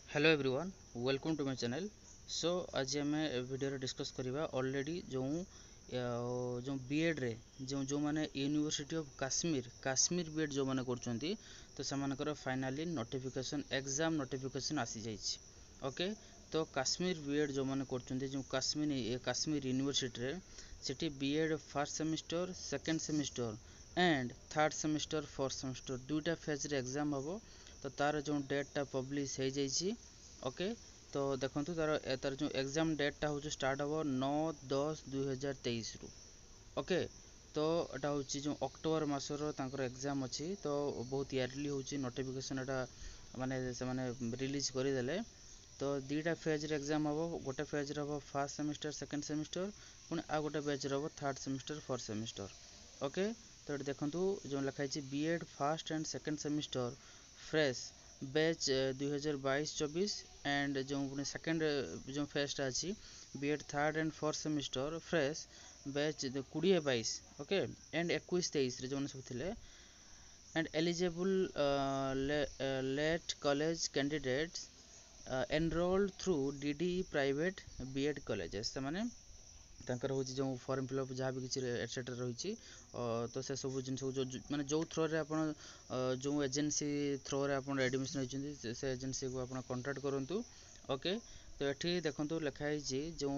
Hello everyone, welcome to my channel. So आज आम video discuss करवा ऑलरेडी जो बीएड रे जो माने यूनिवर्सिटी ऑफ काश्मीर बीएड जो माने करछंती तो सेमानकर फाइनली नोटिफिकेशन एग्जाम नोटिफिकेशन आसी जाइछि। ओके, तो काश्मीर बीएड जो माने करछंती जो काश्मीर यूनिवर्सिटी रे सेठी B Ed first semester second semester and third semester fourth semester दुईटा फेज रे एग्जाम हबो। तो तार जो डेटा पब्लिश हो जाइए। ओके, तो देखो तार जो एग्जाम डेटा हूँ स्टार्ट हम 9/10/2023 रु। ओके, तो यहाँ हूँ जो अक्टोबर मासर एग्जाम अच्छी तो बहुत इयरली हूँ नोटिफिकेशन एटा माने से माने रिलीज करदे। तो दुईटा फेज रे एग्जाम हम, गोटे फेज रे हम फर्स्ट सेमिस्टर सेकंड सेमिस्टर पुणी आ गोटे फेज रे हम third semester fourth semester. Okay, तो ये देखो जो लिखाई BEd first and second semester fresh batch 2022-24 and जो सेकंड जो फेजटा अच्छी BEd third and fourth semester fresh batch 2022। Okay, and 21-23 जो सब थे and eligible late college candidates enrolled through DD private BEd colleges से माने तांकर हूँ जो फॉर्म फिलअप जहाँ भी किसी एटसेट्रा रही तो से सब जिन जो माने जो थ्रो रे आपण जो एजेंसी थ्रो रे आपण एडमिशन होती से एजेंसी को आपण कांटेक्ट करंतु। ओके, तो ये देखो लिखाई जो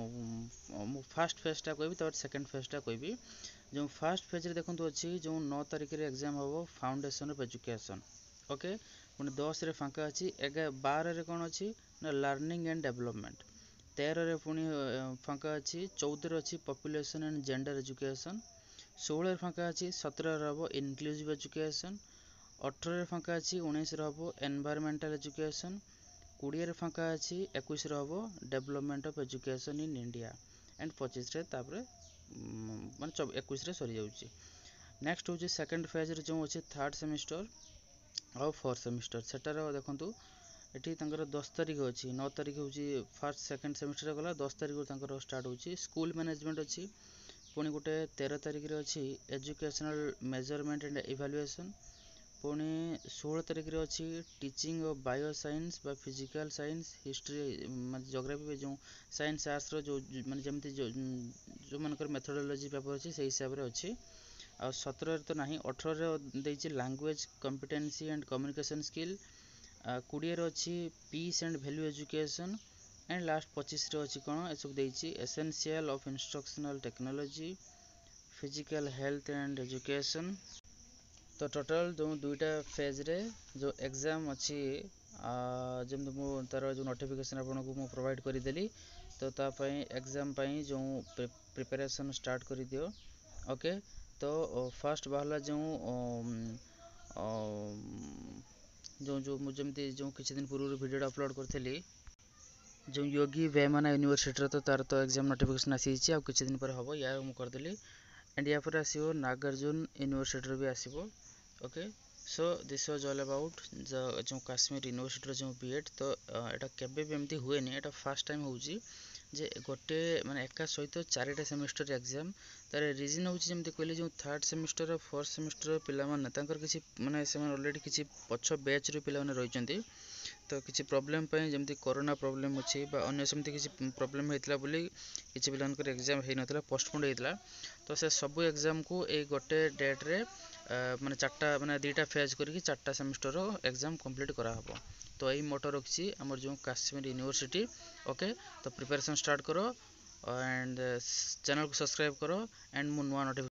फास्ट फेजटा कहबी तो सेकंड फेजटा कहबी। जो फास्ट फेज रे देखो अच्छी जो 9 तारिख रे एग्जाम हम फाउंडेशन ऑफ एजुकेशन। ओके, पुणी 10 रे फांका अच्छी 12 रे कौन अच्छी ना लर्निंग एंड डेवलपमेंट। 13 रे पुणी फांका अच्छी 14 अच्छी पॉपुलेशन एंड जेंडर एजुकेशन। 16 फांका अच्छी 17 हम इनक्लूसिव एजुकेशन। 18 फांका अच्छी 19 हम एनवायरमेंटल एजुकेशन। 20 फांका अच्छी 21 हम development of education in India and 25 तापर माने 21 सरी जाउची। नेक्स्ट हूँ सेकंड फेज रे जो अच्छे थर्ड सेमिस्टर और फोर्थ सेमिस्टर सेटार देखु ये 10 तारिख अच्छी 9 तारिख हूँ फर्स्ट सेकंड सेमिस्टर गला 10 तारिख स्टार्ट होची स्कूल मैनेजमेंट अच्छी। पुणी गोटे 13 तारिख रे अच्छी एजुकेशनल मेजरमेंट एंड इवैल्यूएशन। पुणी 16 तारिख रे अच्छी टीचिंग ऑफ बायो साइंस बा फिजिकल साइंस हिस्ट्री मतलब ज्योग्राफी जो साइंस आर्ट्स रो जो माने जमती जो मनकर मेथोडोलॉजी पेपर अच्छी से हिसाब रे अच्छी। आ 17 तो नहीं 18 देछि language competency and communication skill. 20 अच्छी peace and value education and last 25 अच्छी कौन ए सब देछि essential of instructional technology physical health and education. तो टोटल जो दुईटा फेज रे जो एग्जाम अच्छी जब मु तार जो नोटिफिकेशन आपको मु प्रोवाइड करदेली तो तापाई एग्जाम पाई जो प्रिपरेशन स्टार्ट कर दियो। ओके, तो फर्स्ट बाहला जो जो जो मुझे जो किसी दिन पूर्व वीडियो अपलोड करी जो योगी वेमना यूनिवर्सिटी तो तार तो एग्जाम नोटिफिकेशन आसी आ किसी दिन पर हम या करदेली एंड या पर आसो नागार्जुन यूनिवर्सिटी भी आसो। Okay, so this was all about जो काश्मीर यूनिवर्सिटी जो बीएड तो यहाँ केबे भी एमती हुए नहीं एटा फर्स्ट टाइम होउची जे गोटे माने एका सहित 4टा सेमिस्टर एग्जाम। तार रिजन हूँ जमी कहले जो थर्ड सेमिस्टर फोर्थ सेमिस्टर पिला माने तांकर किसी माने से ऑलरेडी किसी पछ बैच रे पिला माने रहिचंती तो किसी प्रॉब्लम पई जमती कोरोना प्रॉब्लम अच्छी बा अन्य सेमती किसी प्रॉब्लम होइतला बोली किसी पिलानकर एग्जाम हे नथला पोस्टपोन होइतला। तो से सब एग्जाम को ए गोटे डेट रे माने 4टा माने 2टा फेज करके 4टा सेमिस्टर एग्जाम कंप्लीट करा हबो। तो यही मोटो रखी हमर जो काश्मीर यूनिवर्सिटी। ओके, तो प्रिपरेशन स्टार्ट करो एंड चैनल को सब्सक्राइब करो एंड मु नुआ नोटिफिकेशन